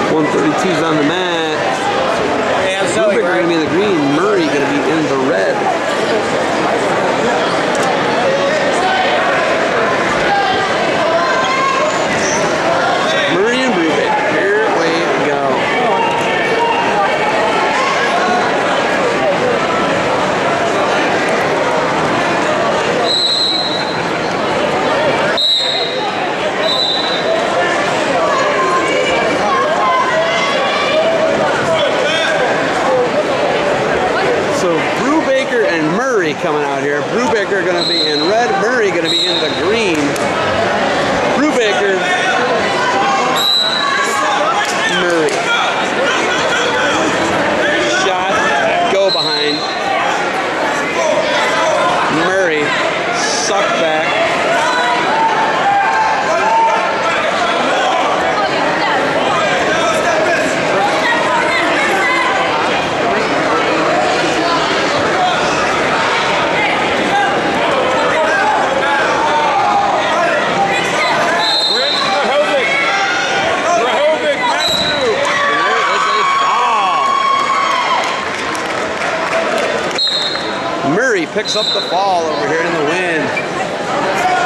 132's on the mat. Brubaker going to be in the green. Murray going to be in the red. Murray and Brubaker. Here we go. So Brubaker and Murray coming out here. Brubaker going to be in red. Murray going to be in the green. Brubaker. Murray. Shot. Go behind. Murray. Suck back. Murray picks up the fall over here in the wind.